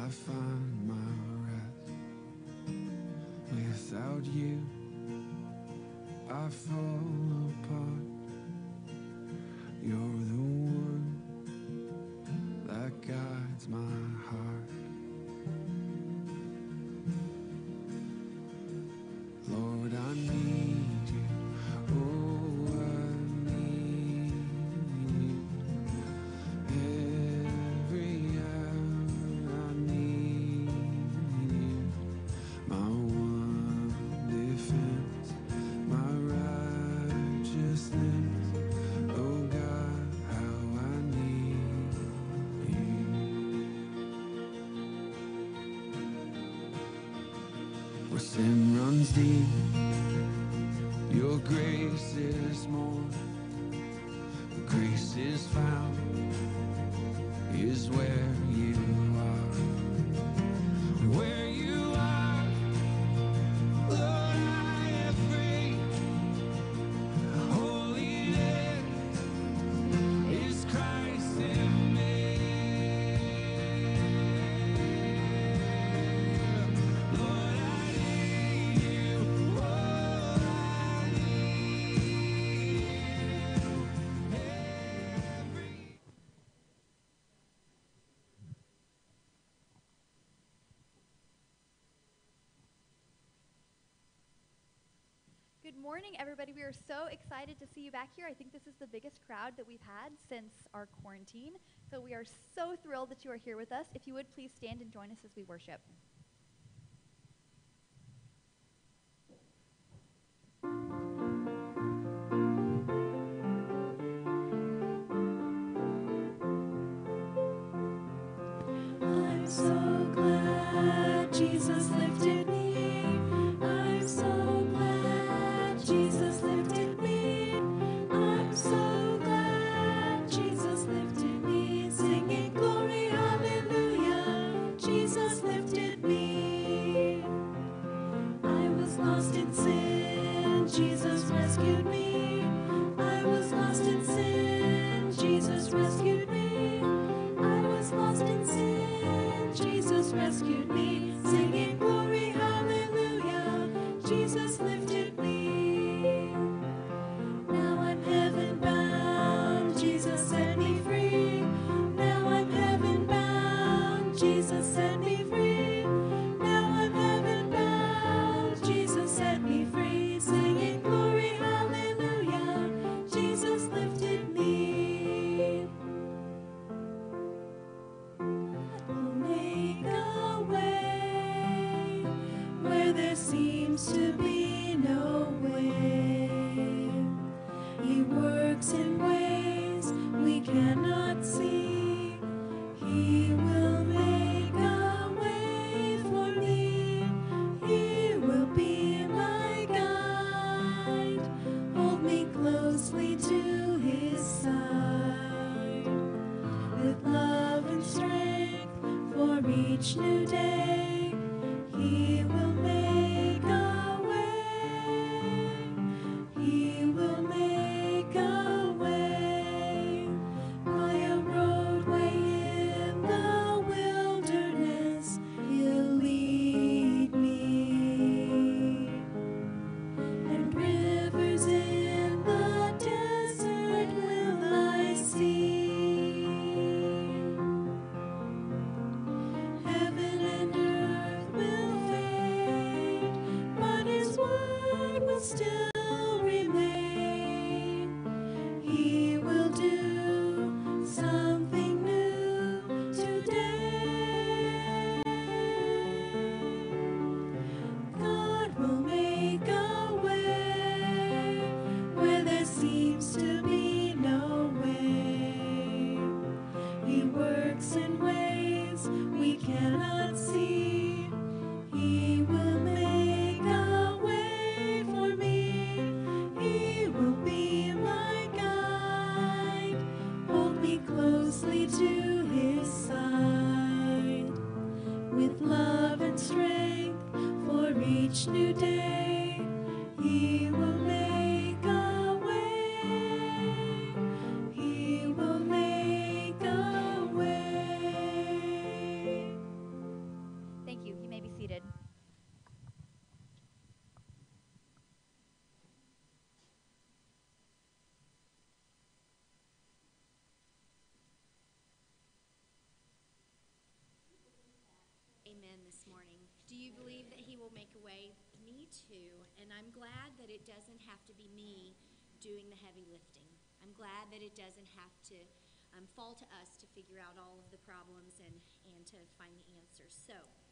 I find my rest. Without you, I fall apart. You're the one that guides my heart. Lord, I need you. Oh, I need you. Every hour I need you. My one defense, my righteousness. Oh God, how I need you. Where sin runs deep, your grace is more. Where grace is found is where you are. Where you are, Lord, I am free. Holiness is Christ in me. Lord, I need you. Oh, I need you. Good morning, everybody. We are so excited to see you back here. I think this is the biggest crowd that we've had since our quarantine. So we are so thrilled that you are here with us. If you would, please stand and join us as we worship. I'm so glad Jesus lifted me. I'm so glad Jesus lifted me. I'm so glad Jesus lifted me. Singing glory, hallelujah. Jesus lifted me. I was lost in sin. Jesus rescued me. I was lost in sin. Jesus rescued me. I was lost in sin. Jesus rescued me. Singing glory, hallelujah. Jesus lifted me. Now I'm heaven bound. Jesus set me free. Now I'm heaven bound. Jesus set me free. Now I'm heaven bound. Jesus set me free. Singing glory, hallelujah. Jesus lifted me. Will make a way where there seems to be no way. He works in ways we cannot see. He will make a way for me. He will be my guide. Hold me closely to his side. With love and strength for each new day, he will make a way. He will make a way by a roadway in the wilderness. He'll lead me, and rivers in the desert will I see. Heaven and earth will fade, but his word will still remain. He will do something new today. God will make a way where there seems to be no way. He works in ways we cannot see. He will make a way for me. He will be my guide. Hold me closely to his side. With love and strength for each new day, he will make a way. He will make a way. Do you believe that he will make a way? Me too. And I'm glad that it doesn't have to be me doing the heavy lifting. I'm glad that it doesn't have to fall to us to figure out all of the problems and to find the answers. So,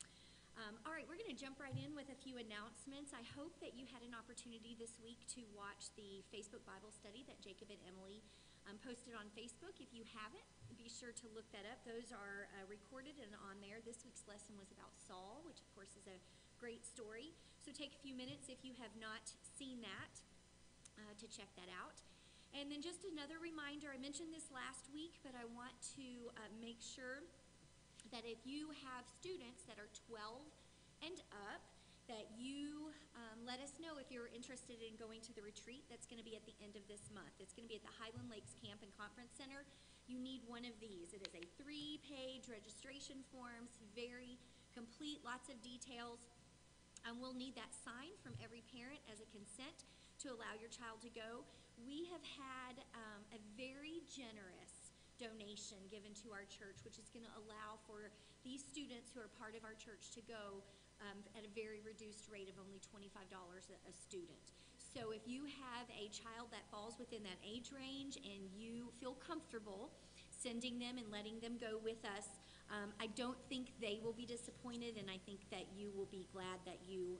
all right, we're going to jump right in with a few announcements. I hope that you had an opportunity this week to watch the Facebook Bible study that Jacob and Emily posted on Facebook. If you haven't, be sure to look that up. Those are recorded and on there. This week's lesson was about Saul, which of course is a great story. So take a few minutes if you have not seen that to check that out. And then just another reminder, I mentioned this last week, but I want to make sure that if you have students that are 12 and up, that you let us know if you're interested in going to the retreat that's going to be at the end of this month. It's going to be at the Highland Lakes Camp and Conference Center. You need one of these. It is a 3-page registration form, very complete, lots of details. We'll need that sign from every parent as a consent to allow your child to go. We have had a very generous donation given to our church, which is going to allow for these students who are part of our church to go at a very reduced rate of only $25 a student. So if you have a child that falls within that age range and you feel comfortable sending them and letting them go with us, I don't think they will be disappointed, and I think that you will be glad that you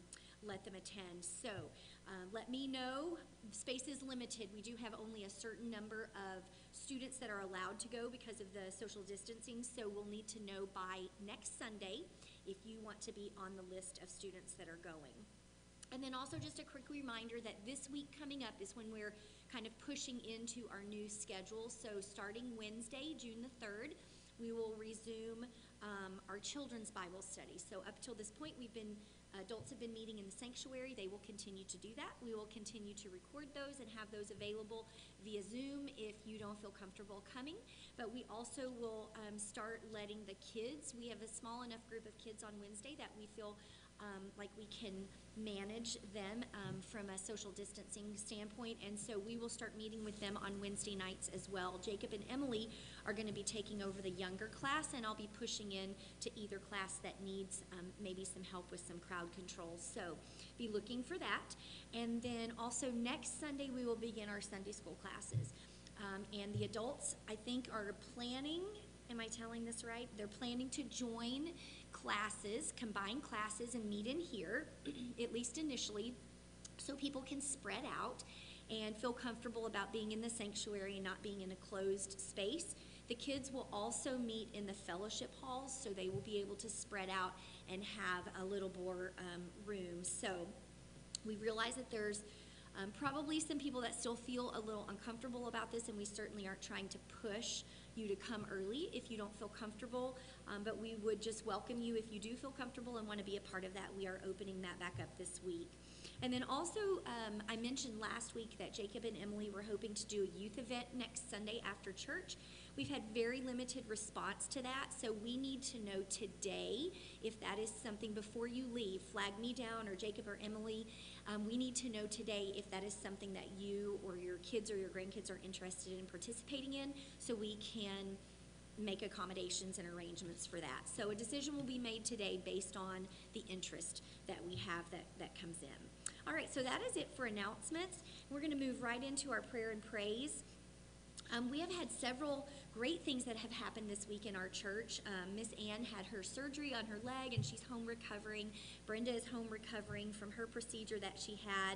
let them attend. So let me know. Space is limited. We do have only a certain number of students that are allowed to go because of the social distancing, so we'll need to know by next Sunday if you want to be on the list of students that are going. And then also just a quick reminder that this week coming up is when we're kind of pushing into our new schedule. So starting Wednesday, June the 3rd, we will resume our children's Bible study. So up till this point, adults have been meeting in the sanctuary. They will continue to do that. We will continue to record those and have those available via Zoom if you don't feel comfortable coming. But we also will start letting the kids, we have a small enough group of kids on Wednesday that we feel like we can manage them from a social distancing standpoint, and so we will start meeting with them on Wednesday nights as well. Jacob and Emily are going to be taking over the younger class, and I'll be pushing in to either class that needs maybe some help with some crowd control. So be looking for that. And then also next Sunday we will begin our Sunday school classes. And the adults, I think, are planning, am I telling this right? They're planning to join classes, combine classes, and meet in here, at least initially, so people can spread out and feel comfortable about being in the sanctuary and not being in a closed space. The kids will also meet in the fellowship halls, so they will be able to spread out and have a little more room. So we realize that there's probably some people that still feel a little uncomfortable about this, and we certainly aren't trying to push you to come early if you don't feel comfortable, but we would just welcome you if you do feel comfortable and want to be a part of that. We are opening that back up this week. And then also, I mentioned last week that Jacob and Emily were hoping to do a youth event next Sunday after church. We've had very limited response to that, so we need to know today if that is something before you leave. Flag me down, or Jacob or Emily. We need to know today if that is something that you or your kids or your grandkids are interested in participating in, so we can make accommodations and arrangements for that. So a decision will be made today based on the interest that we have that comes in. All right, so that is it for announcements. We're going to move right into our prayer and praise. We have had several great things that have happened this week in our church. Miss Ann had her surgery on her leg, and she's home recovering. Brenda is home recovering from her procedure that she had.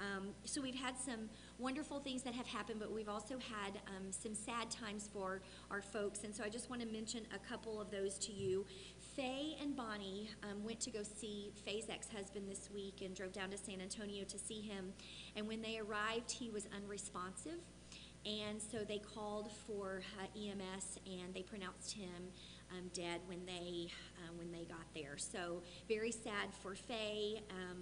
So we've had some wonderful things that have happened, but we've also had some sad times for our folks, and so I just want to mention a couple of those to you. Faye and Bonnie went to go see Faye's ex-husband this week and drove down to San Antonio to see him, and when they arrived, he was unresponsive. And so they called for EMS, and they pronounced him dead when they got there. So very sad for Faye,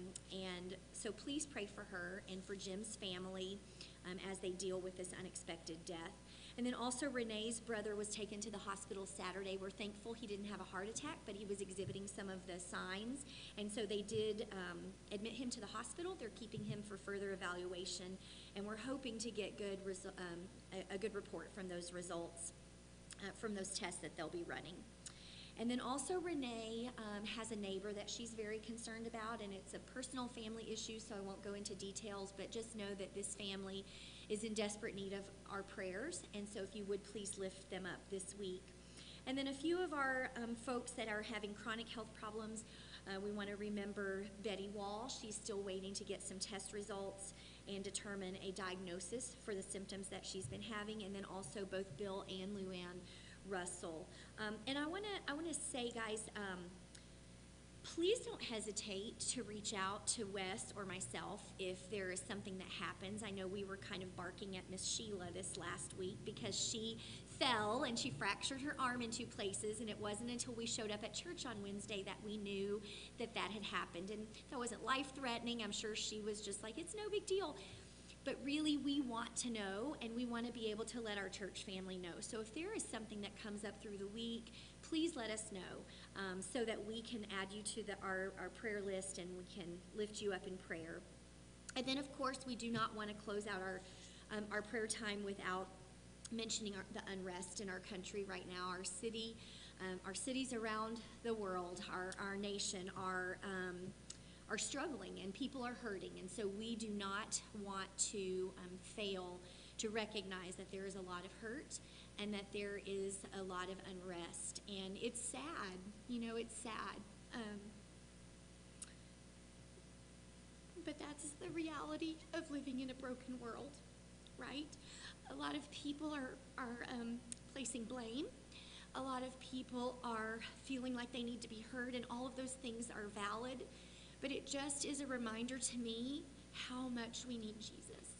and so please pray for her and for Jim's family as they deal with this unexpected death. And then also Renee's brother was taken to the hospital Saturday. We're thankful he didn't have a heart attack, but he was exhibiting some of the signs. And so they did admit him to the hospital. They're keeping him for further evaluation, and we're hoping to get a good report from those results, from those tests that they'll be running. And then also Renee has a neighbor that she's very concerned about, and it's a personal family issue, so I won't go into details, but just know that this family is in desperate need of our prayers, and so if you would please lift them up this week. And then a few of our folks that are having chronic health problems, we want to remember Betty Wall. She's still waiting to get some test results and determine a diagnosis for the symptoms that she's been having, and then also both Bill and Luann Russell. And I want to say, guys, please don't hesitate to reach out to Wes or myself if there is something that happens. I know we were kind of barking at Miss Sheila this last week because she fell and she fractured her arm in 2 places, and it wasn't until we showed up at church on Wednesday that we knew that that had happened. And that wasn't life-threatening. I'm sure she was just like, it's no big deal. But really, we want to know, and we want to be able to let our church family know. So if there is something that comes up through the week, please let us know so that we can add you to our prayer list and we can lift you up in prayer. And then, of course, we do not want to close out our prayer time without mentioning the unrest in our country right now. Our cities around the world, our nation are struggling, and people are hurting, and so we do not want to fail to recognize that there is a lot of hurt and that there is a lot of unrest, and it's sad. It's sad. But that's the reality of living in a broken world, right? A lot of people are placing blame. A lot of people are feeling like they need to be heard, and all of those things are valid. But it just is a reminder to me how much we need Jesus.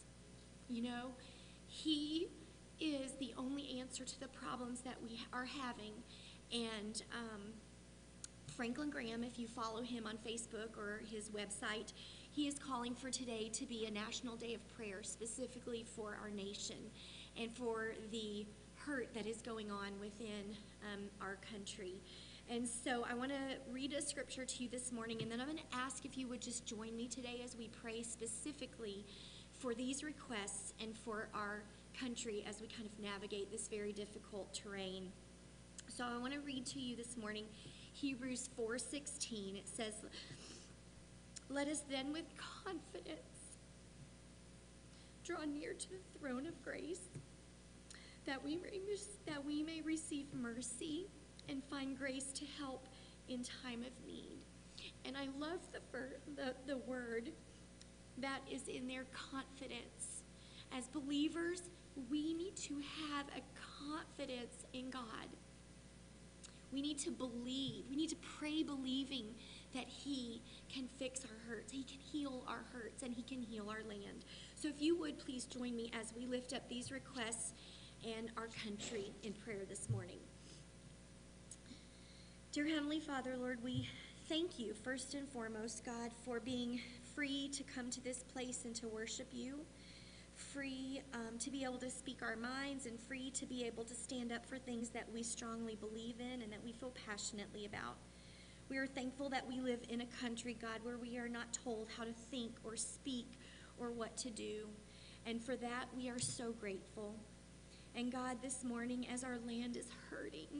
He is the only answer to the problems that we are having. And Franklin Graham, if you follow him on Facebook or his website, he is calling for today to be a national day of prayer, specifically for our nation and for the hurt that is going on within our country. And so I want to read a scripture to you this morning, and then I'm going to ask if you would just join me today as we pray specifically for these requests and for our country as we kind of navigate this very difficult terrain. So I want to read to you this morning Hebrews 4:16. It says, "Let us then with confidence draw near to the throne of grace, that we may receive mercy and find grace to help in time of need." And I love the word that is in there, confidence. As believers, we need to have a confidence in God. We need to believe. We need to pray believing that He can fix our hurts, He can heal our hurts, and He can heal our land. So if you would, please join me as we lift up these requests and our country in prayer this morning. Dear Heavenly Father, Lord, we thank you first and foremost, God, for being free to come to this place and to worship you, free to be able to speak our minds, and free to be able to stand up for things that we strongly believe in and that we feel passionately about. We are thankful that we live in a country, God, where we are not told how to think or speak or what to do. And for that, we are so grateful. And God, this morning, as our land is hurting,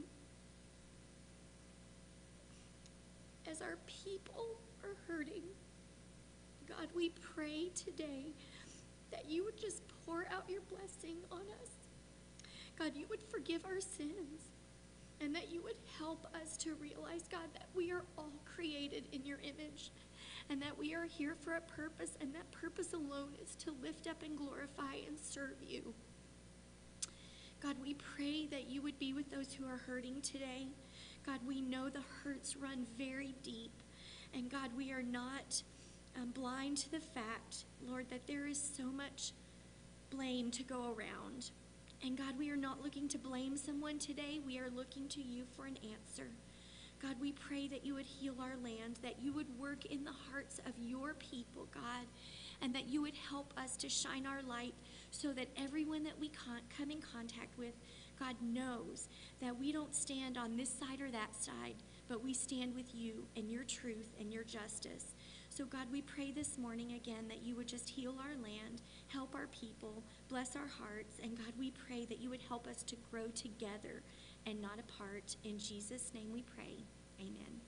as our people are hurting, God, we pray today that you would just pour out your blessing on us. God, you would forgive our sins, and that you would help us to realize, God, that we are all created in your image, and that we are here for a purpose, and that purpose alone is to lift up and glorify and serve you. God, we pray that you would be with those who are hurting today. God, we know the hurts run very deep. And God, we are not blind to the fact, Lord, that there is so much blame to go around. And God, we are not looking to blame someone today. We are looking to you for an answer. God, we pray that you would heal our land, that you would work in the hearts of your people, God, and that you would help us to shine our light so that everyone that we come in contact with, God, knows that we don't stand on this side or that side, but we stand with you and your truth and your justice. So, God, we pray this morning again that you would just heal our land, help our people, bless our hearts, and God, we pray that you would help us to grow together and not apart. In Jesus' name we pray. Amen.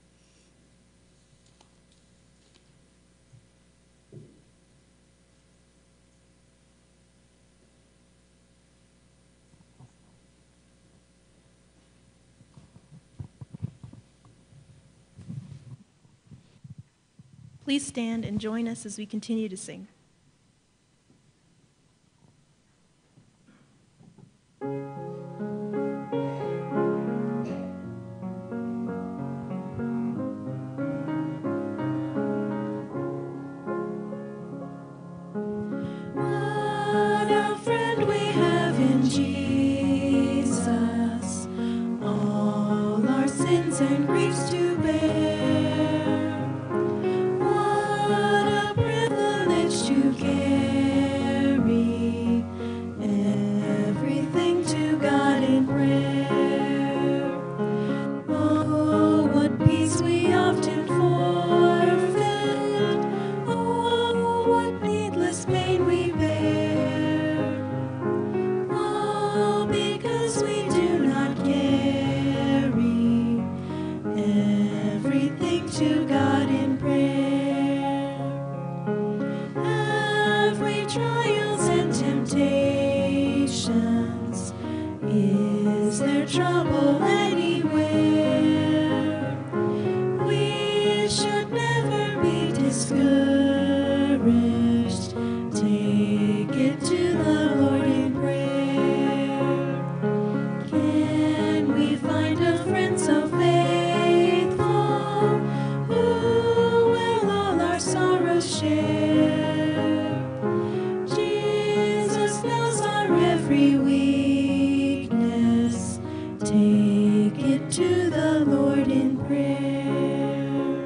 Please stand and join us as we continue to sing. What a friend we have in Jesus, all our sins and griefs to bear. What a privilege to carry everything to God in prayer. Oh, what peace we often forfeit. Oh, what needless pain we bear. All because we do not carry everything to God in prayer. Have we trials and temptations? Is there trouble anywhere? We should never be discouraged. Take it to the Lord in prayer. Can we find a friend so faithful who will all our sorrows share? Jesus knows our every weakness. Take it to the Lord in prayer.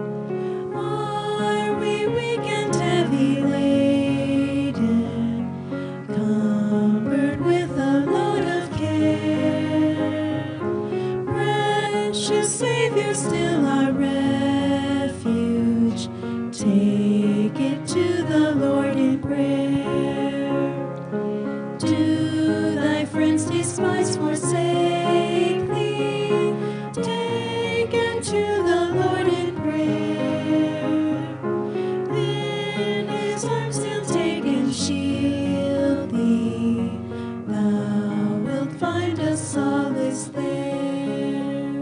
Are we weak and heavy laden, covered with a load of care? Precious Savior, still our refuge. Take it to the Lord in prayer. Do thy friends despise, forsake thee? Take it to the Lord in prayer. In his arms he'll take and shield thee. Thou wilt find a solace there.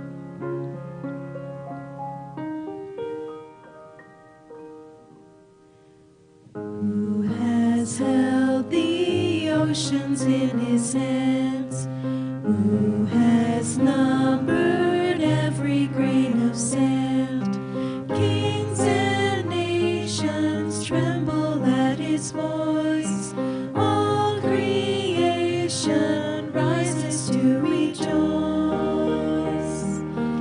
Who has held the oceans in his hands? Who has numbered every grain of sand? Kings and nations tremble at his voice. All creation rises to rejoice.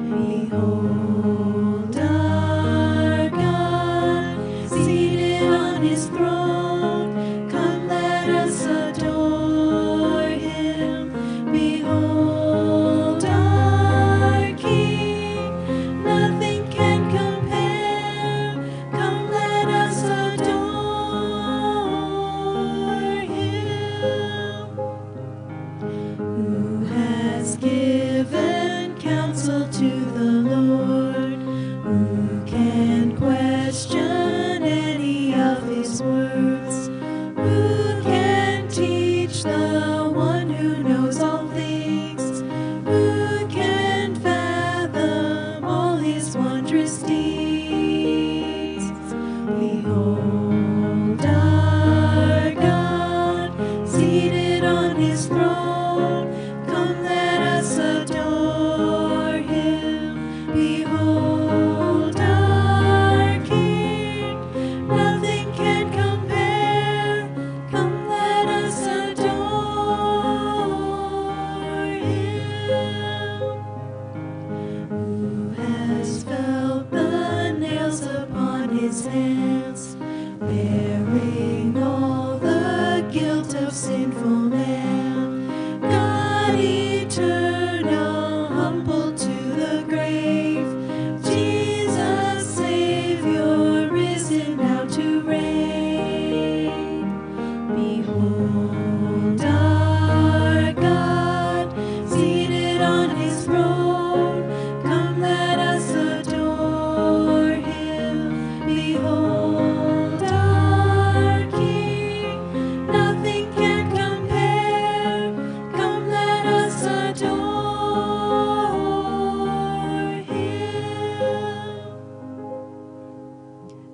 Behold our God, seated on his throne. Come, let us adore him. Behold our King, nothing can compare. Come, let us adore him. Who has given counsel to the Lord? Who can question any of his words? Who can teach the one who knows all things? Who can fathom all his wondrous deeds? Behold our God, seated on his throne. Come, let us adore him.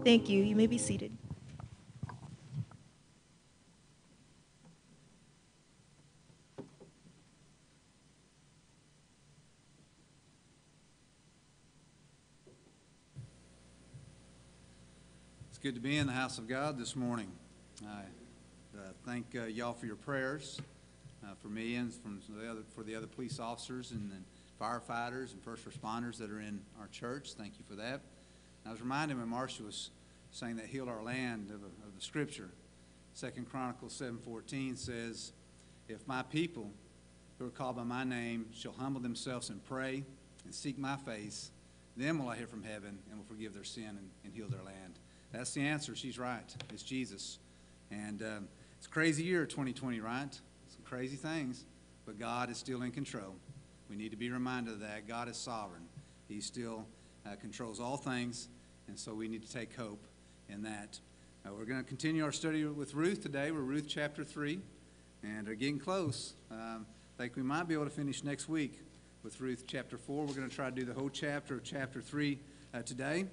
Thank you. You may be seated. It's good to be in the house of God this morning. I thank y'all for your prayers for me and for the other police officers and then firefighters and first responders that are in our church. Thank you for that. And I was reminded when Marcia was saying that healed our land of the scripture. 2 Chronicles 7:14 says, "If my people who are called by my name shall humble themselves and pray and seek my face, then will I hear from heaven and will forgive their sin and heal their land." That's the answer. She's right. It's Jesus. And it's a crazy year, 2020, right? Some crazy things, but God is still in control. We need to be reminded of that. God is sovereign. He still controls all things, and so we need to take hope in that. We're going to continue our study with Ruth today. We're Ruth chapter 3, and are getting close. I think we might be able to finish next week with Ruth chapter 4. We're going to try to do the whole chapter of chapter 3 today.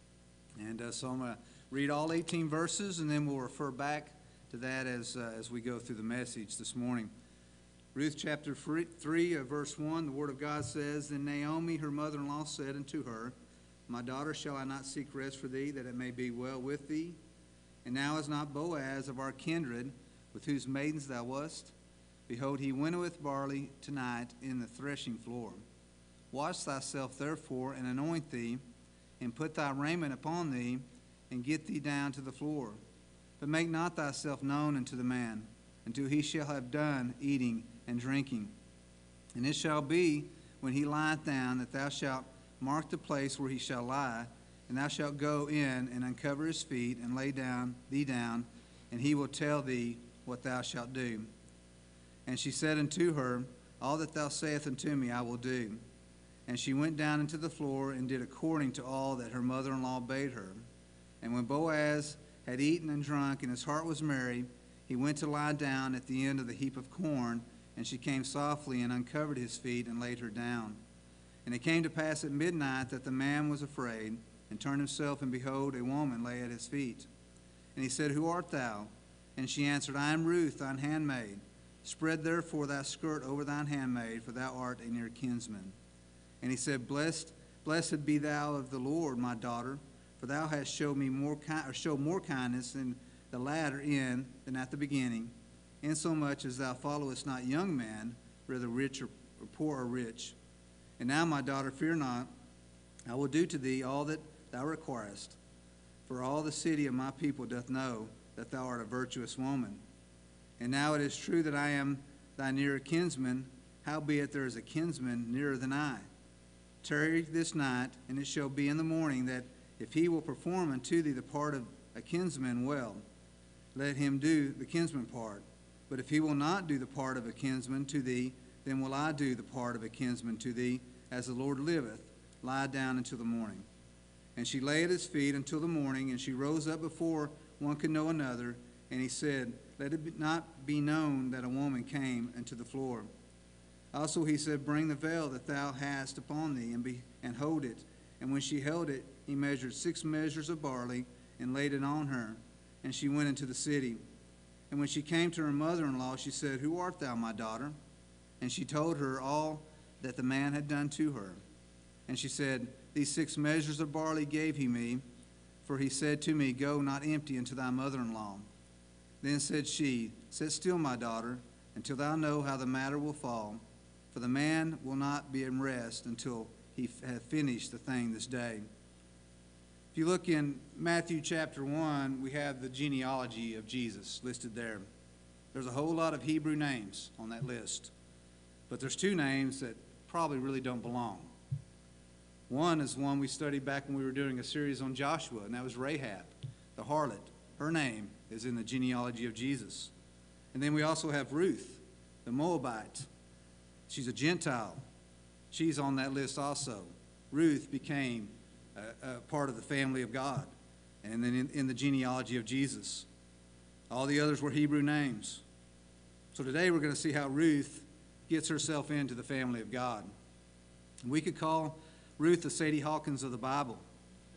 And so I'm going to read all 18 verses, and then we'll refer back to that as we go through the message this morning. Ruth chapter 3, verse 1, the Word of God says, "Then Naomi, her mother-in-law, said unto her, My daughter, shall I not seek rest for thee, that it may be well with thee? And now is not Boaz of our kindred, with whose maidens thou wast? Behold, he winnoweth barley tonight in the threshing floor. Wash thyself therefore, and anoint thee, and put thy raiment upon thee, and get thee down to the floor. But make not thyself known unto the man, until he shall have done eating and drinking. And it shall be, when he lieth down, that thou shalt mark the place where he shall lie, and thou shalt go in and uncover his feet, and lay thee down, and he will tell thee what thou shalt do. And she said unto her, All that thou sayest unto me I will do. And she went down into the floor, and did according to all that her mother-in-law bade her. And when Boaz had eaten and drunk, and his heart was merry, he went to lie down at the end of the heap of corn, and she came softly and uncovered his feet, and laid her down. And it came to pass at midnight that the man was afraid, and turned himself, and behold, a woman lay at his feet. And he said, Who art thou? And she answered, I am Ruth, thine handmaid. Spread therefore thy skirt over thine handmaid, for thou art a near kinsman. And he said, Blessed be thou of the Lord, my daughter, for thou hast showed more kindness in the latter end than at the beginning, insomuch as thou followest not young men, whether rich or poor or rich. And now, my daughter, fear not, I will do to thee all that thou requirest. For all the city of my people doth know that thou art a virtuous woman. And now it is true that I am thy nearer kinsman, howbeit there is a kinsman nearer than I. Tarry this night, and it shall be in the morning that if he will perform unto thee the part of a kinsman, well, let him do the kinsman part. But if he will not do the part of a kinsman to thee, then will I do the part of a kinsman to thee, as the Lord liveth. Lie down until the morning. And she lay at his feet until the morning, and she rose up before one could know another. And he said, Let it not be known that a woman came unto the floor. Also he said, Bring the veil that thou hast upon thee, and hold it. And when she held it, he measured 6 measures of barley, and laid it on her. And she went into the city. And when she came to her mother-in-law, she said, Who art thou, my daughter? And she told her all that the man had done to her. And she said, These 6 measures of barley gave he me, for he said to me, Go not empty unto thy mother-in-law. Then said she, Sit still, my daughter, until thou know how the matter will fall. For the man will not be in rest until he hath finished the thing this day. If you look in Matthew chapter 1, we have the genealogy of Jesus listed there. There's a whole lot of Hebrew names on that list. But there's 2 names that probably really don't belong. One is one we studied back when we were doing a series on Joshua, and that was Rahab, the harlot. Her name is in the genealogy of Jesus. And then we also have Ruth, the Moabite. She's a Gentile. She's on that list also. Ruth became a part of the family of God, and then in the genealogy of Jesus. All the others were Hebrew names. So today we're going to see how Ruth gets herself into the family of God. We could call Ruth the Sadie Hawkins of the Bible.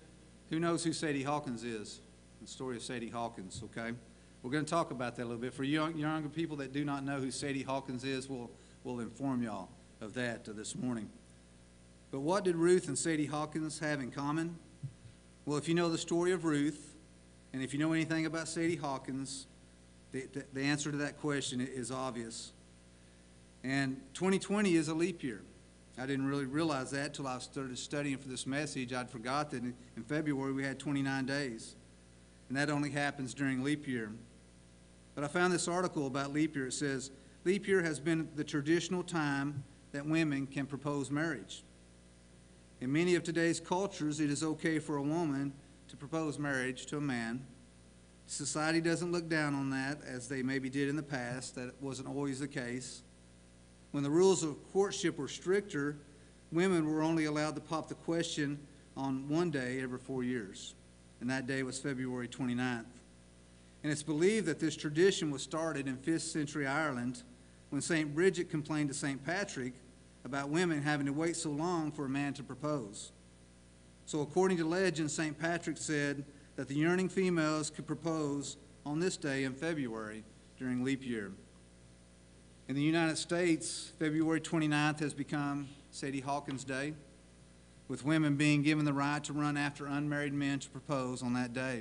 Who knows who Sadie Hawkins is? The story of Sadie Hawkins, okay? We're going to talk about that a little bit. For younger people that do not know who Sadie Hawkins is, we'll inform y'all of that this morning. But what did Ruth and Sadie Hawkins have in common? Well, if you know the story of Ruth, and if you know anything about Sadie Hawkins, the answer to that question is obvious. And 2020 is a leap year. I didn't really realize that until I started studying for this message. I'd forgot that in February we had 29 days, and that only happens during leap year. But I found this article about leap year. It says, leap year has been the traditional time that women can propose marriage. In many of today's cultures, it is okay for a woman to propose marriage to a man. Society doesn't look down on that, as they maybe did in the past. That wasn't always the case. When the rules of courtship were stricter, women were only allowed to pop the question on one day every 4 years, and that day was February 29th. And it's believed that this tradition was started in 5th century Ireland when St. Bridget complained to St. Patrick about women having to wait so long for a man to propose. So according to legend, St. Patrick said that the yearning females could propose on this day in February during leap year. In the United States, February 29th has become Sadie Hawkins Day, with women being given the right to run after unmarried men to propose on that day.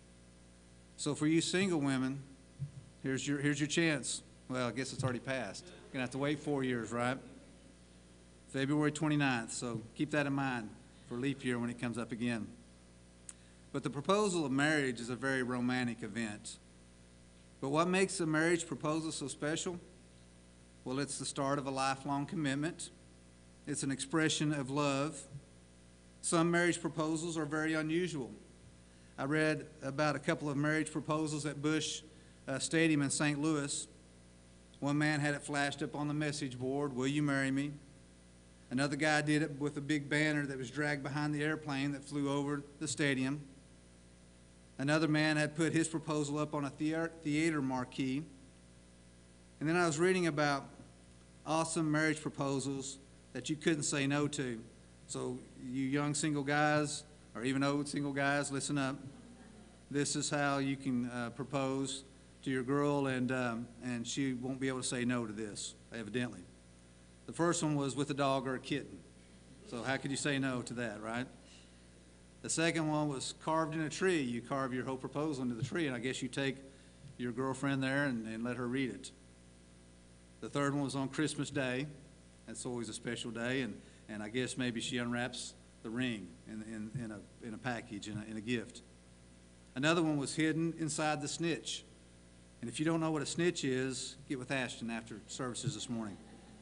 So for you single women, here's your chance. Well, I guess it's already passed. You're going to have to wait 4 years, right? February 29th, so keep that in mind for leap year when it comes up again. But the proposal of marriage is a very romantic event. But what makes a marriage proposal so special? Well, it's the start of a lifelong commitment. It's an expression of love. Some marriage proposals are very unusual. I read about a couple of marriage proposals at Busch Stadium in St. Louis. One man had it flashed up on the message board, "Will you marry me?" Another guy did it with a big banner that was dragged behind the airplane that flew over the stadium. Another man had put his proposal up on a theater marquee. And then I was reading about awesome marriage proposals that you couldn't say no to. So you young single guys, or even old single guys, listen up. This is how you can propose to your girl, and she won't be able to say no to this, evidently. The first one was with a dog or a kitten. So how could you say no to that, right? The second one was carved in a tree. You carve your whole proposal into the tree, and I guess you take your girlfriend there and let her read it. The third one was on Christmas Day. That's always a special day, and I guess maybe she unwraps the ring in a package, in a gift. Another one was hidden inside the snitch. And if you don't know what a snitch is, get with Ashton after services this morning.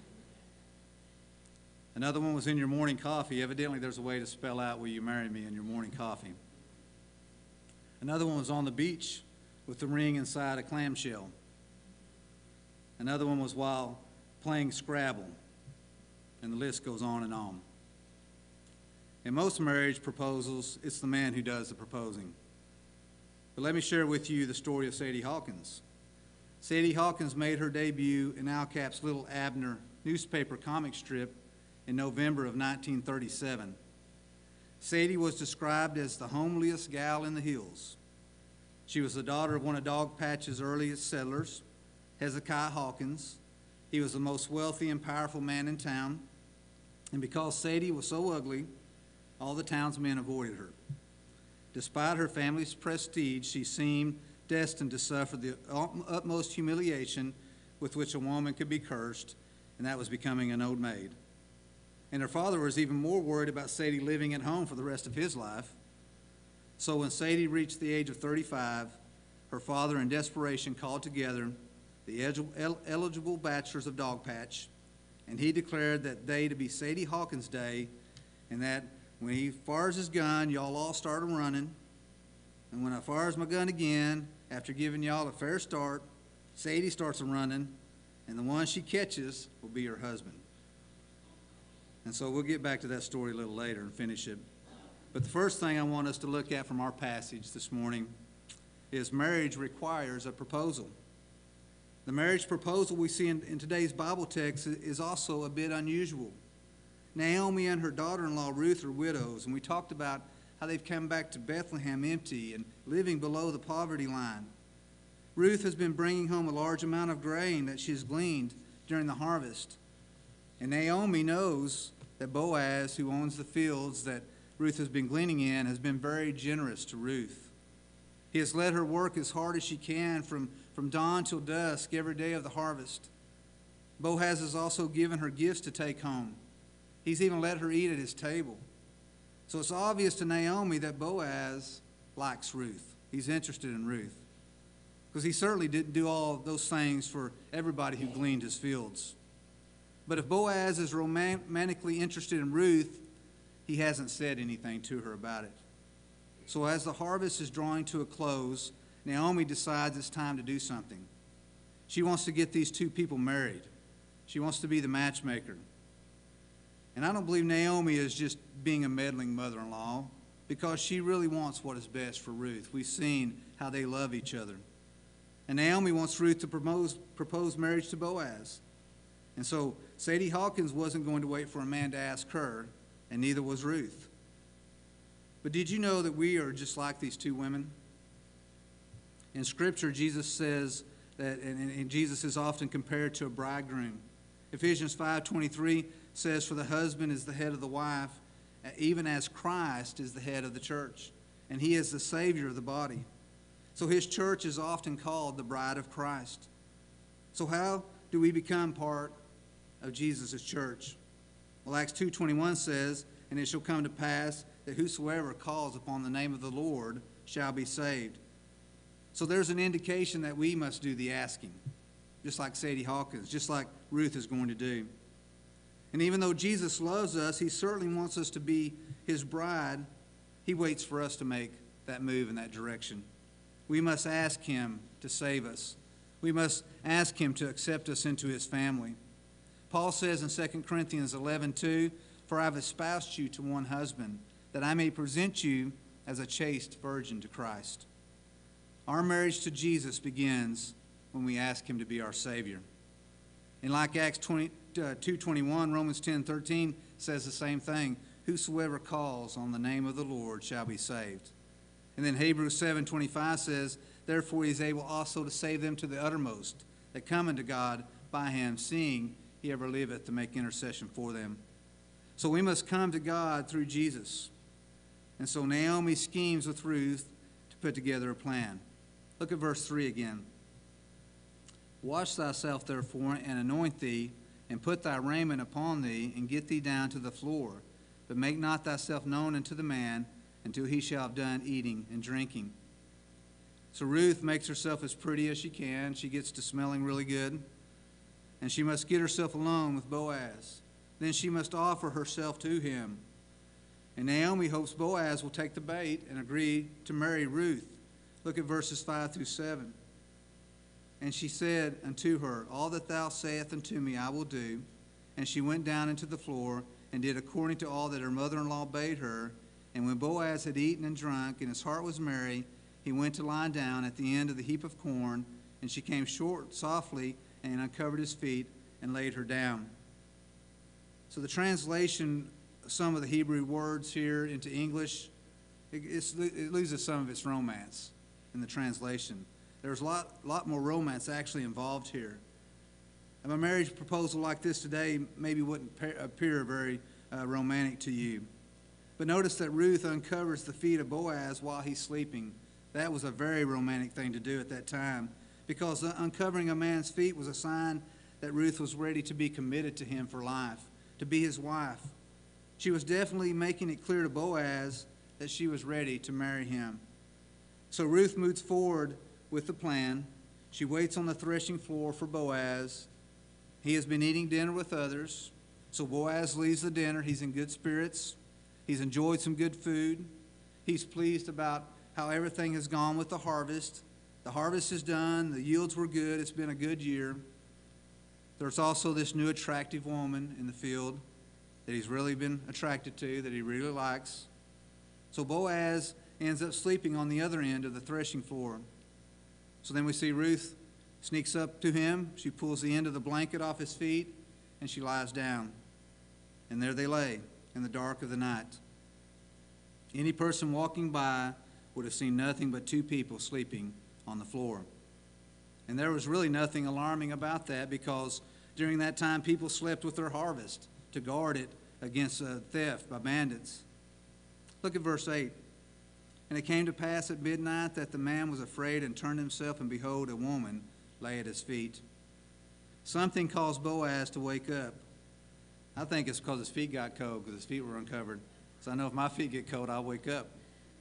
Another one was in your morning coffee. Evidently, there's a way to spell out "will you marry me" in your morning coffee. Another one was on the beach with the ring inside a clamshell. Another one was while playing Scrabble. And the list goes on and on. In most marriage proposals, it's the man who does the proposing. But let me share with you the story of Sadie Hawkins. Sadie Hawkins made her debut in Al Cap's Little Abner newspaper comic strip in November of 1937. Sadie was described as the homeliest gal in the hills. She was the daughter of one of Dogpatch's earliest settlers, Hezekiah Hawkins. He was the most wealthy and powerful man in town, and because Sadie was so ugly, all the townsmen avoided her. Despite her family's prestige, she seemed destined to suffer the utmost humiliation with which a woman could be cursed, and that was becoming an old maid. And her father was even more worried about Sadie living at home for the rest of his life. So when Sadie reached the age of 35, her father, in desperation, called together the eligible bachelors of Dogpatch, and he declared that day to be Sadie Hawkins Day, and that when he fires his gun, y'all all start running, and when I fires my gun again, after giving y'all a fair start, Sadie starts running, and the one she catches will be her husband. And so we'll get back to that story a little later and finish it. But the first thing I want us to look at from our passage this morning is marriage requires a proposal. The marriage proposal we see in today's Bible text is also a bit unusual. Naomi and her daughter-in-law Ruth are widows, and we talked about how they've come back to Bethlehem empty and living below the poverty line. Ruth has been bringing home a large amount of grain that she has gleaned during the harvest. And Naomi knows that Boaz, who owns the fields that Ruth has been gleaning in, has been very generous to Ruth. He has let her work as hard as she can from dawn till dusk every day of the harvest. Boaz has also given her gifts to take home. He's even let her eat at his table. So it's obvious to Naomi that Boaz likes Ruth. He's interested in Ruth. Because he certainly didn't do all those things for everybody who gleaned his fields. But if Boaz is romantically interested in Ruth, he hasn't said anything to her about it. So as the harvest is drawing to a close, Naomi decides it's time to do something. She wants to get these two people married. She wants to be the matchmaker. And I don't believe Naomi is just being a meddling mother-in-law, because she really wants what is best for Ruth. We've seen how they love each other. And Naomi wants Ruth to propose marriage to Boaz. And so Sadie Hawkins wasn't going to wait for a man to ask her, and neither was Ruth. But did you know that we are just like these two women? In Scripture, Jesus says that, and Jesus is often compared to a bridegroom. Ephesians 5:23 says, "For the husband is the head of the wife, even as Christ is the head of the church, and he is the Savior of the body." So his church is often called the bride of Christ. So how do we become part of Jesus' church? Well, Acts 2:21 says, "And it shall come to pass that whosoever calls upon the name of the Lord shall be saved." So there's an indication that we must do the asking, just like Sadie Hawkins, just like Ruth is going to do. And even though Jesus loves us, he certainly wants us to be his bride. He waits for us to make that move in that direction. We must ask him to save us. We must ask him to accept us into his family. Paul says in 2 Corinthians 11:2, "For I have espoused you to one husband, that I may present you as a chaste virgin to Christ." Our marriage to Jesus begins when we ask him to be our Savior. And like Acts 2:21, Romans 10:13 says the same thing. "Whosoever calls on the name of the Lord shall be saved." And then Hebrews 7:25 says, "Therefore he is able also to save them to the uttermost, that come unto God by him, seeing he ever liveth to make intercession for them." So we must come to God through Jesus. And so Naomi schemes with Ruth to put together a plan. Look at verse 3 again. "Wash thyself therefore, and anoint thee, and put thy raiment upon thee, and get thee down to the floor. But make not thyself known unto the man, until he shall have done eating and drinking." So Ruth makes herself as pretty as she can. She gets to smelling really good. And she must get herself alone with Boaz. Then she must offer herself to him. And Naomi hopes Boaz will take the bait and agree to marry Ruth. Look at verses 5-7. "And she said unto her, All that thou sayest unto me I will do. And she went down into the floor, and did according to all that her mother-in-law bade her. And when Boaz had eaten and drunk, and his heart was merry, he went to lie down at the end of the heap of corn. And she came short softly, and uncovered his feet, and laid her down." So the translation of some of the Hebrew words here into English, it loses some of its romance in the translation. There's a lot more romance actually involved here. And a marriage proposal like this today maybe wouldn't appear very romantic to you. But notice that Ruth uncovers the feet of Boaz while he's sleeping. That was a very romantic thing to do at that time, because uncovering a man's feet was a sign that Ruth was ready to be committed to him for life, to be his wife. She was definitely making it clear to Boaz that she was ready to marry him. So Ruth moves forward with the plan. She waits on the threshing floor for Boaz. He has been eating dinner with others, so Boaz leaves the dinner. He's in good spirits. He's enjoyed some good food. He's pleased about how everything has gone with the harvest. The harvest is done. The yields were good. It's been a good year. There's also this new attractive woman in the field that he's really been attracted to, that he really likes. So Boaz ends up sleeping on the other end of the threshing floor. So then we see Ruth sneaks up to him. She pulls the end of the blanket off his feet, and she lies down. And there they lay in the dark of the night. Any person walking by would have seen nothing but two people sleeping on the floor. And there was really nothing alarming about that, because during that time people slept with their harvest to guard it against theft by bandits. Look at verse 8. And it came to pass at midnight that the man was afraid and turned himself, and behold, a woman lay at his feet. Something caused Boaz to wake up. I think it's because his feet got cold, because his feet were uncovered. So I know if my feet get cold, I'll wake up.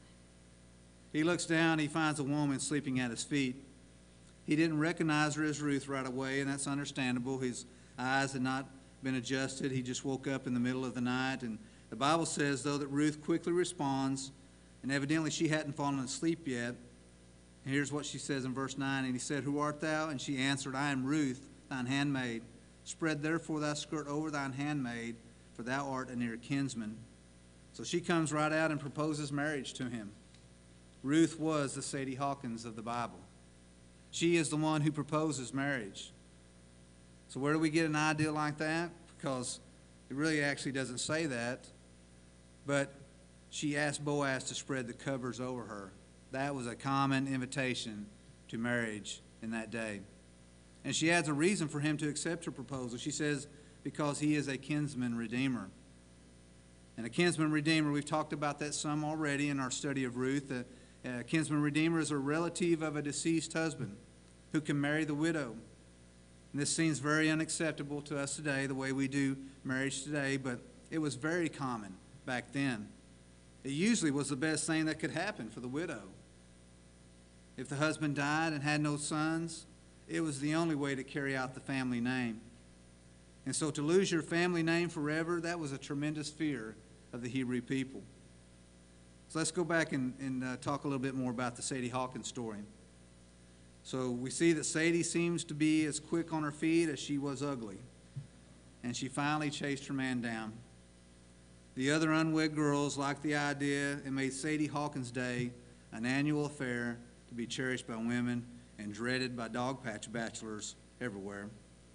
He looks down, he finds a woman sleeping at his feet. He didn't recognize her as Ruth right away, and that's understandable. His eyes had not been adjusted. He just woke up in the middle of the night. And the Bible says, though, that Ruth quickly responds, and evidently she hadn't fallen asleep yet. And here's what she says in verse 9. And he said, Who art thou? And she answered, I am Ruth, thine handmaid. Spread therefore thy skirt over thine handmaid, for thou art a near kinsman. So she comes right out and proposes marriage to him. Ruth was the Sadie Hawkins of the Bible. She is the one who proposes marriage. So where do we get an idea like that? Because it really actually doesn't say that. But she asked Boaz to spread the covers over her. That was a common invitation to marriage in that day. And she adds a reason for him to accept her proposal. She says, because he is a kinsman redeemer. And a kinsman redeemer, we've talked about that some already in our study of Ruth. A kinsman redeemer is a relative of a deceased husband who can marry the widow. And this seems very unacceptable to us today, the way we do marriage today, but it was very common back then. It usually was the best thing that could happen for the widow. If the husband died and had no sons, it was the only way to carry out the family name. And so to lose your family name forever, that was a tremendous fear of the Hebrew people. So let's go back and talk a little bit more about the Sadie Hawkins story. So we see that Sadie seems to be as quick on her feet as she was ugly. And she finally chased her man down. The other unwed girls liked the idea and made Sadie Hawkins' Day an annual affair to be cherished by women and dreaded by dog patch bachelors everywhere.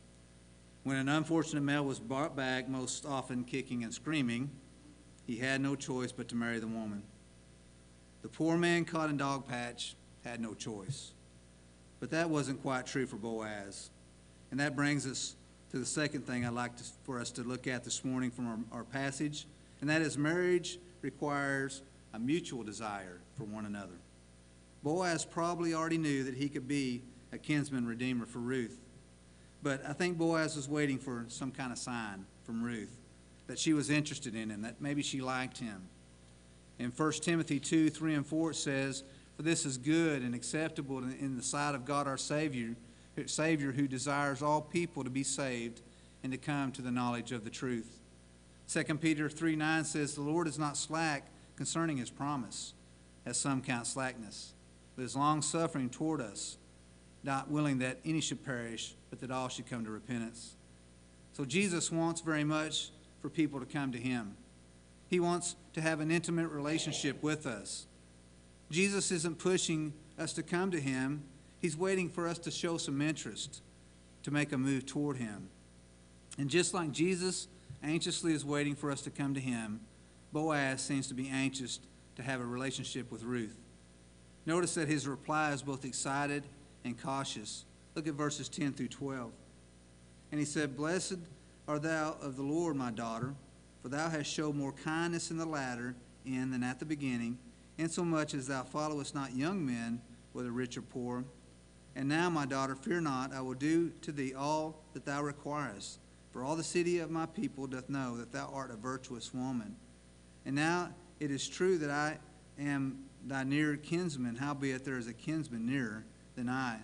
When an unfortunate male was brought back, most often kicking and screaming, he had no choice but to marry the woman. The poor man caught in dog patch had no choice. But that wasn't quite true for Boaz. And that brings us to the second thing I'd like for us to look at this morning from our passage, and that is marriage requires a mutual desire for one another. Boaz probably already knew that he could be a kinsman redeemer for Ruth. But I think Boaz was waiting for some kind of sign from Ruth that she was interested in him, that maybe she liked him. In 1 Timothy 2, 3, and 4 it says, For this is good and acceptable in the sight of God our Savior who desires all people to be saved and to come to the knowledge of the truth. 2 Peter 3:9 says, The Lord is not slack concerning his promise, as some count slackness, but is long-suffering toward us, not willing that any should perish, but that all should come to repentance. So Jesus wants very much for people to come to him. He wants to have an intimate relationship with us. Jesus isn't pushing us to come to him. He's waiting for us to show some interest, to make a move toward him. And just like Jesus anxiously is waiting for us to come to him, Boaz seems to be anxious to have a relationship with Ruth. Notice that his reply is both excited and cautious. Look at verses 10 through 12. And he said, Blessed art thou of the Lord, my daughter, for thou hast showed more kindness in the latter end than at the beginning, insomuch as thou followest not young men, whether rich or poor. And now, my daughter, fear not, I will do to thee all that thou requirest. For all the city of my people doth know that thou art a virtuous woman. And now it is true that I am thy near kinsman, howbeit there is a kinsman nearer than I.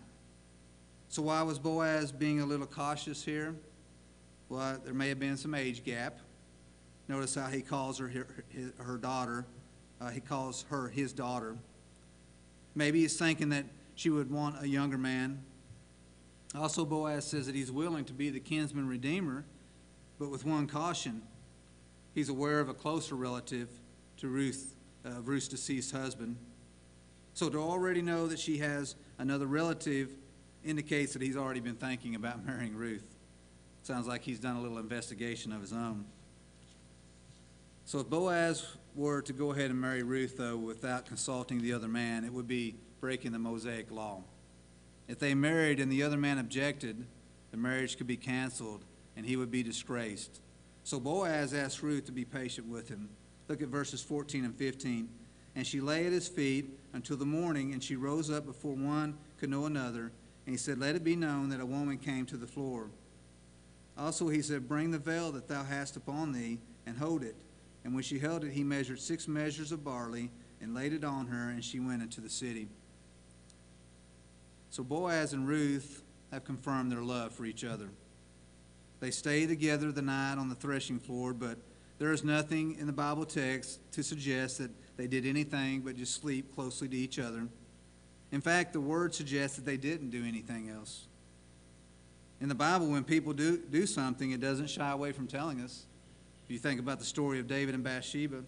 So why was Boaz being a little cautious here? Well, there may have been some age gap. Notice how he calls her daughter. He calls her his daughter. Maybe he's thinking that she would want a younger man. Also, Boaz says that he's willing to be the kinsman redeemer, but with one caution. He's aware of a closer relative to Ruth's deceased husband. So to already know that she has another relative indicates that he's already been thinking about marrying Ruth. Sounds like he's done a little investigation of his own. So if Boaz were to go ahead and marry Ruth, though, without consulting the other man, it would be breaking the Mosaic law. If they married and the other man objected, the marriage could be canceled and he would be disgraced. So Boaz asked Ruth to be patient with him. Look at verses 14 and 15. And she lay at his feet until the morning, and she rose up before one could know another. And he said, let it be known that a woman came to the floor. Also he said, bring the veil that thou hast upon thee, and hold it. And when she held it, he measured 6 measures of barley, and laid it on her, and she went into the city. So Boaz and Ruth have confirmed their love for each other. They stay together the night on the threshing floor, but there is nothing in the Bible text to suggest that they did anything but just sleep closely to each other. In fact, the word suggests that they didn't do anything else. In the Bible, when people do something, it doesn't shy away from telling us. If you think about the story of David and Bathsheba.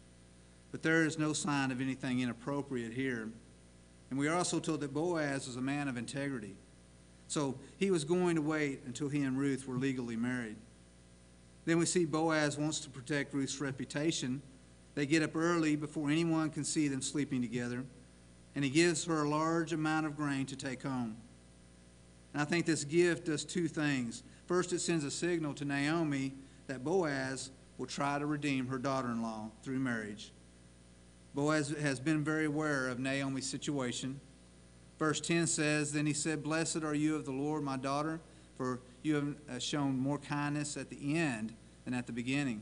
But there is no sign of anything inappropriate here. And we are also told that Boaz was a man of integrity. So he was going to wait until he and Ruth were legally married. Then we see Boaz wants to protect Ruth's reputation. They get up early before anyone can see them sleeping together. And he gives her a large amount of grain to take home. And I think this gift does 2 things. First, it sends a signal to Naomi that Boaz will try to redeem her daughter-in-law through marriage. Boaz has been very aware of Naomi's situation. Verse 10 says, then he said, blessed are you of the Lord, my daughter, for you have shown more kindness at the end than at the beginning.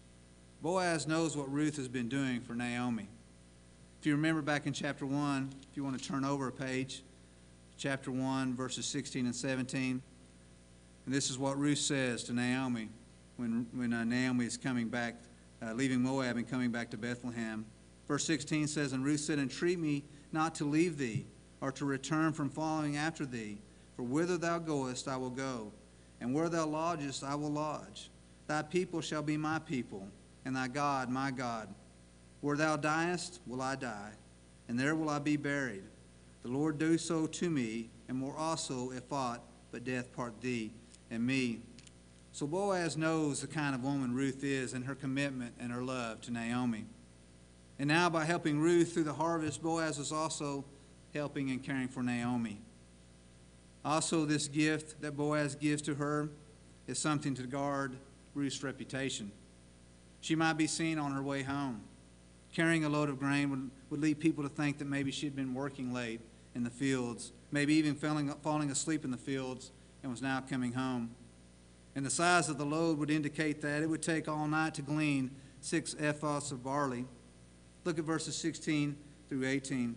Boaz knows what Ruth has been doing for Naomi. If you remember back in chapter 1, if you want to turn over a page, chapter 1, verses 16 and 17, and this is what Ruth says to Naomi when Naomi is coming back, leaving Moab and coming back to Bethlehem. Verse 16 says, and Ruth said, entreat me not to leave thee, or to return from following after thee. For whither thou goest, I will go, and where thou lodgest, I will lodge. Thy people shall be my people, and thy God my God. Where thou diest, will I die, and there will I be buried. The Lord do so to me, and more also, if aught but death part thee and me. So Boaz knows the kind of woman Ruth is, and her commitment and her love to Naomi. And now by helping Ruth through the harvest, Boaz is also helping and caring for Naomi. Also, this gift that Boaz gives to her is something to guard Ruth's reputation. She might be seen on her way home. Carrying a load of grain would lead people to think that maybe she had been working late in the fields, maybe even falling asleep in the fields and was now coming home. And the size of the load would indicate that it would take all night to glean 6 ephahs of barley. Look at verses 16 through 18.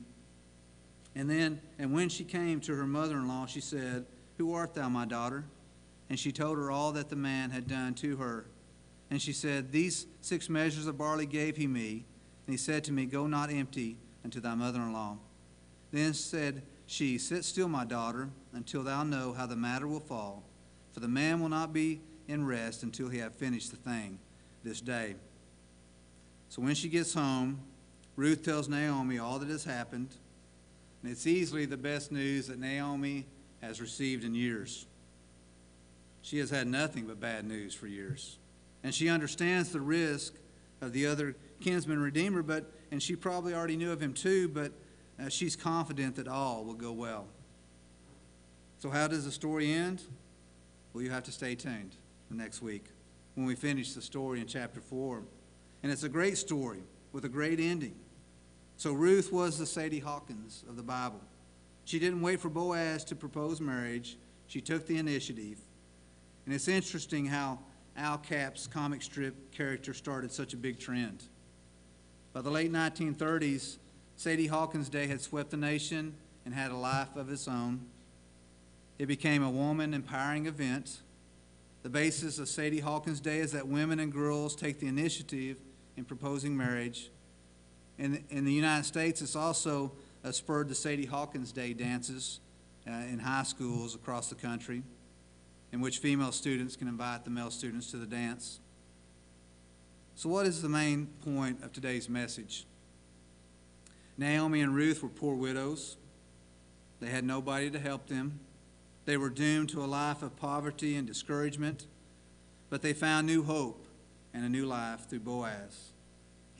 And when she came to her mother-in-law, she said, who art thou, my daughter? And she told her all that the man had done to her. And she said, these 6 measures of barley gave he me. And he said to me, go not empty unto thy mother-in-law. Then said she, sit still, my daughter, until thou know how the matter will fall. For the man will not be in rest until he have finished the thing this day. So when she gets home, Ruth tells Naomi all that has happened. And it's easily the best news that Naomi has received in years. She has had nothing but bad news for years. And she understands the risk of the other kinsman redeemer, and she probably already knew of him too, but she's confident that all will go well. So how does the story end? Well, you have to stay tuned for next week when we finish the story in chapter 4. And it's a great story with a great ending. So Ruth was the Sadie Hawkins of the Bible. She didn't wait for Boaz to propose marriage. She took the initiative. And it's interesting how Al Capp's comic strip character started such a big trend. By the late 1930s, Sadie Hawkins Day had swept the nation and had a life of its own. It became a woman-empowering event. The basis of Sadie Hawkins Day is that women and girls take the initiative in proposing marriage. In the United States, it's also spurred the Sadie Hawkins Day dances in high schools across the country, in which female students can invite the male students to the dance. So what is the main point of today's message? Naomi and Ruth were poor widows. They had nobody to help them. They were doomed to a life of poverty and discouragement, but they found new hope and a new life through Boaz.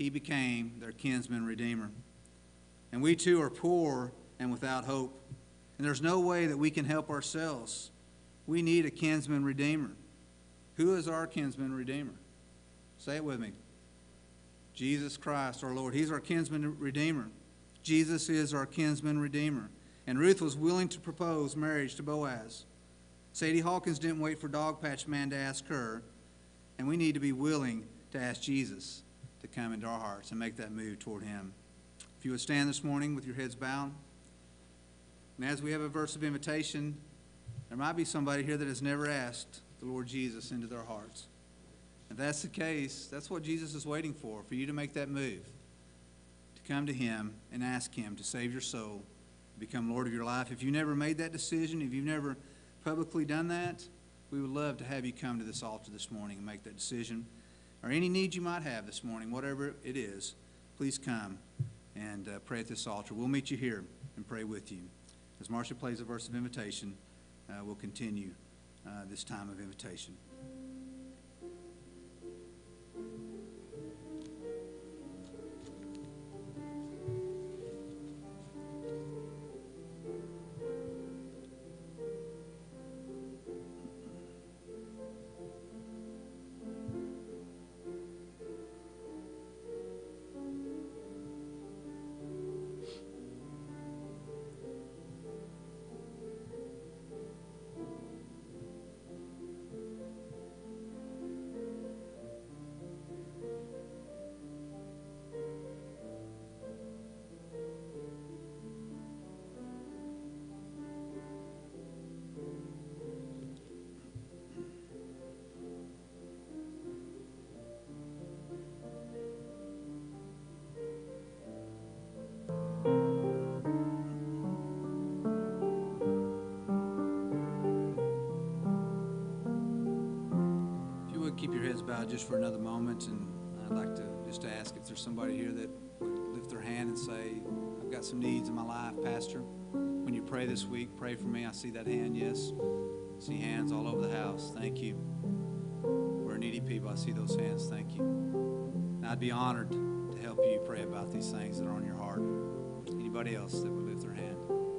he became their kinsman redeemer. And we too are poor and without hope. And there's no way that we can help ourselves. We need a kinsman redeemer. Who is our kinsman redeemer? Say it with me. Jesus Christ, our Lord. He's our kinsman redeemer. Jesus is our kinsman redeemer. And Ruth was willing to propose marriage to Boaz. Sadie Hawkins didn't wait for Dogpatch Man to ask her. And we need to be willing to ask Jesus to come into our hearts and make that move toward him. If you would stand this morning with your heads bowed. And as we have a verse of invitation, there might be somebody here that has never asked the Lord Jesus into their hearts. If that's the case, that's what Jesus is waiting for you to make that move, to come to him and ask him to save your soul, become Lord of your life. If you never made that decision, if you've never publicly done that, we would love to have you come to this altar this morning and make that decision. Or any need you might have this morning, whatever it is, please come and pray at this altar. We'll meet you here and pray with you. As Marcia plays a verse of invitation, we'll continue this time of invitation. Keep your heads bowed just for another moment, and I'd like to just ask if there's somebody here that would lift their hand and say, I've got some needs in my life, Pastor. When you pray this week, pray for me. I see that hand, yes. I see hands all over the house. Thank you. We're needy people. I see those hands. Thank you. And I'd be honored to help you pray about these things that are on your heart. Anybody else that would lift their hand?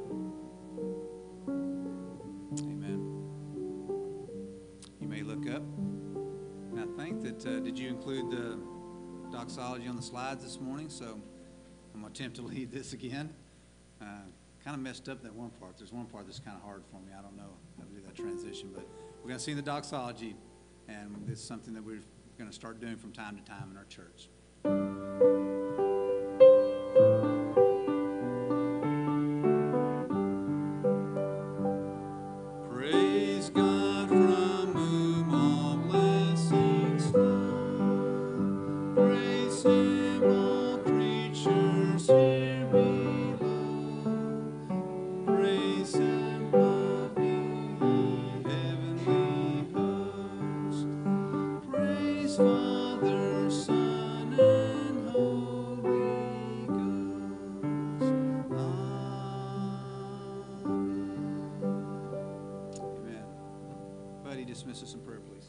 Amen. You may look up. I think that, did you include the doxology on the slides this morning? So I'm going to attempt to lead this again. Kind of messed up that one part. There's one part that's kind of hard for me. I don't know how to do that transition, but we're going to sing the doxology, and this is something that we're going to start doing from time to time in our church. Praise God from whom all blessings flow. Praise him, all creatures here below. Praise him above, ye heavenly host. Praise Father, Son, and Holy Ghost. Amen. Buddy, dismiss us in prayer, please.